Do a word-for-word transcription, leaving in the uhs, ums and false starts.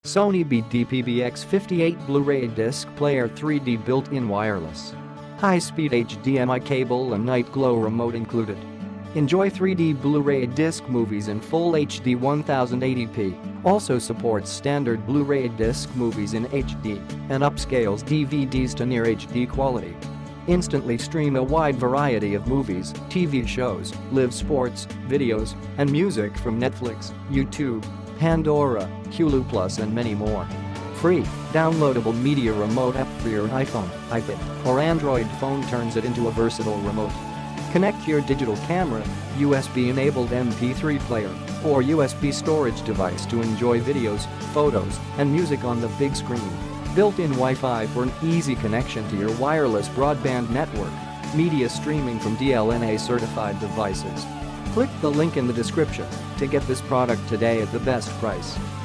Sony B D P B X fifty-eight Blu-ray disc player three D built-in wireless. High-speed H D M I cable and night glow remote included. Enjoy three D Blu-ray disc movies in full H D ten eighty p, also supports standard Blu-ray disc movies in H D and upscales D V Ds to near H D quality. Instantly stream a wide variety of movies, T V shows, live sports, videos, and music from Netflix, YouTube, Pandora, Hulu Plus and many more. Free, downloadable media remote app for your iPhone, iPad, or Android phone turns it into a versatile remote. Connect your digital camera, U S B-enabled M P three player, or U S B storage device to enjoy videos, photos, and music on the big screen. Built-in Wi-Fi for an easy connection to your wireless broadband network. Media streaming from D L N A-certified devices. Click the link in the description to get this product today at the best price.